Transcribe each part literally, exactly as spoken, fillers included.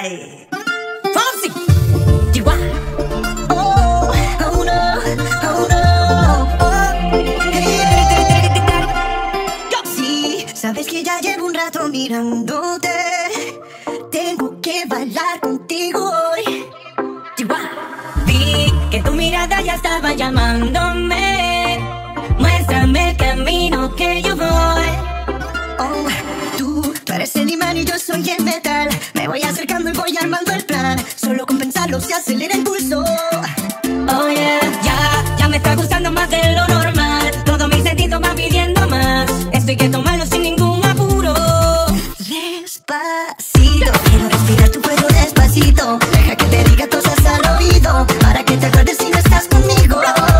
Ay. Fonsi. Chihuahua. Oh, oh no, oh no. Oh. Sí, sabes que ya llevo un rato mirándote. Tengo que bailar contigo hoy. Chihuahua. Vi que tu mirada ya estaba llamándome. Muéstrame el camino que yo voy. Oh, tú, tú eres el imán y yo soy el metal. Me voy acercando y voy armando el plan. Solo con pensarlo se acelera el pulso. Oh yeah, ya, ya me está gustando más de lo normal. Todos mis sentidos van pidiendo más. Esto hay que tomarlo sin ningún apuro. Despacito, quiero respirar tu cuello despacito. Deja que te diga cosas al oído, para que te acuerdes si no estás conmigo.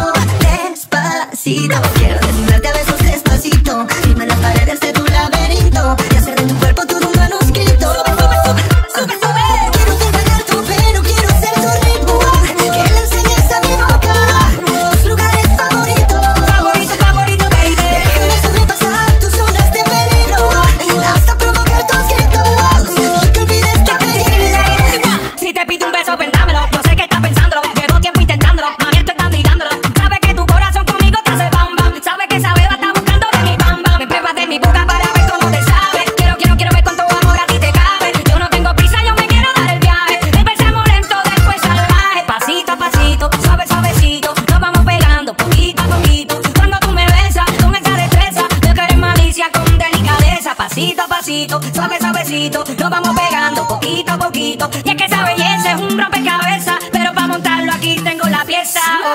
Despacito, quiero desnudarte a besos despacito. Firma las paredes de tu laberinto y hacer de tu cuerpo todo un manuscrito. Sube, sube, sube. Quiero desnudar tu pelo, quiero ser tu ritmo. Que le enseñes a mi boca tus lugares favoritos. Favorito, favorito, baby. Déjame sobrepasar tus zonas de peligro hasta provocar tus gritos y que olvides tu apellido. Si te pido un beso, ven dámelo. Yo sé que estás pensándolo, llevo tiempo intentándolo. Mami, esto está mirándolo. Sabes que tu corazón conmigo te hace bam bam. Sabes que esa beba está buscando de mi bam bam. Me pruebas de mi boca para ver cómo te sabe. Quiero, quiero, quiero ver cuánto amor a ti te cabe. Yo no tengo prisa, yo me quiero dar el viaje. Empezamos lento, después salvaje. Pasito a pasito, suave, suavecito. Nos vamos pegando poquito a poquito. Cuando tú me besas con esa destreza, yo que eres malicia con delicadeza. Pasito a pasito, suave, suavecito. Nos vamos pegando poquito a poquito. Y es que esa belleza es un rompecabezas, pero para montarlo aquí tengo la pieza.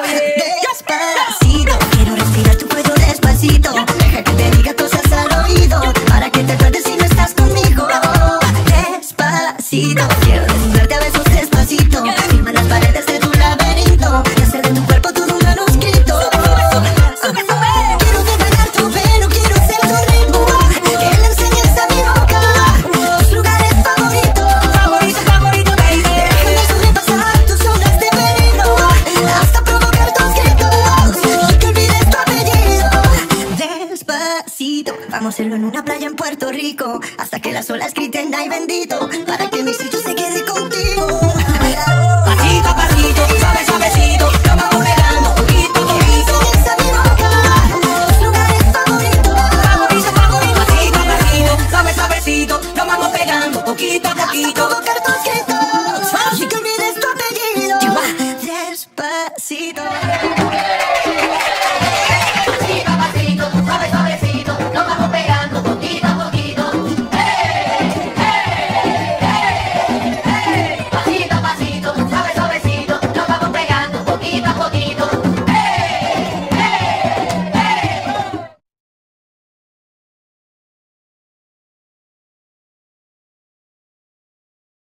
Despacito, quiero respirar tu cuello despacito. Deja que te diga cosas al oído, para que te acuerdes si no estás conmigo. Despacito, quiero desnudarte a besos despacito. Firma las paredes de tu laberinto y hacer de tu cuerpo todo un manuscrito. Sube, sube. Quiero desnudar tu pelo, quiero ser tu ritmo. Que le enseñes a mi boca tus lugares favoritos. Favorito, favorito, baby. Déjame sobrepasar tus zonas de peligro hasta provocar tus gritos y que olvides tu apellido. Despacito, vamos a hacerlo en una playa en Puerto Rico, hasta que las olas griten ay bendito, para que mi sitio se quede contigo. Pasito a pasito, suave, suavecito, nos vamos pegando poquito a poquito. Enseñes a mi boca tus lugares favoritos. Favorito, favorito, pasito a pasito, suave, suavecito, nos vamos pegando poquito a poquito. Hasta provocar tus gritos y que olvides tu apellido. Despacito.